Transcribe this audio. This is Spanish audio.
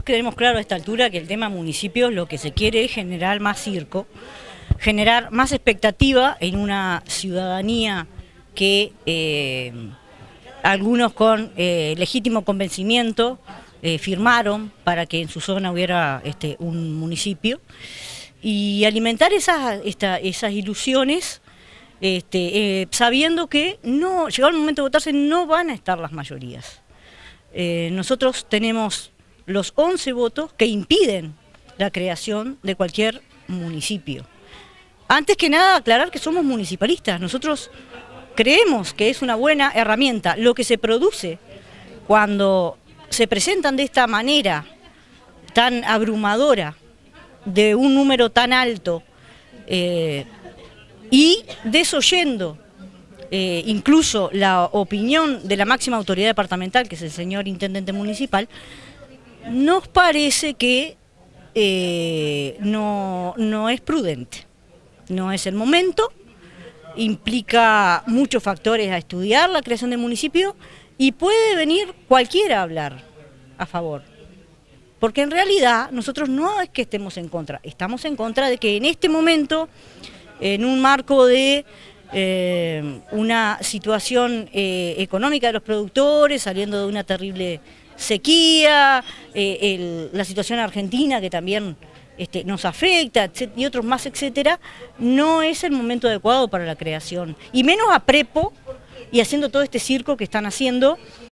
tenemos claro a esta altura que el tema municipios lo que se quiere es generar más circo, generar más expectativa en una ciudadanía que algunos con legítimo convencimiento firmaron para que en su zona hubiera un municipio, y alimentar esas ilusiones sabiendo que llegado el momento de votarse no van a estar las mayorías. Nosotros tenemos los 11 votos que impiden la creación de cualquier municipio. Antes que nada, aclarar que somos municipalistas. Nosotros creemos que es una buena herramienta. Lo que se produce cuando se presentan de esta manera tan abrumadora, de un número tan alto, y desoyendo incluso la opinión de la máxima autoridad departamental, que es el señor intendente municipal, nos parece que no es prudente, no es el momento, implica muchos factores a estudiar la creación del municipio y puede venir cualquiera a hablar a favor. Porque en realidad nosotros no es que estemos en contra, estamos en contra de que en este momento, en un marco de una situación económica de los productores, saliendo de una terrible sequía, la situación argentina que también nos afecta, y otros más, etcétera, no es el momento adecuado para la creación, y menos a prepo y haciendo todo este circo que están haciendo.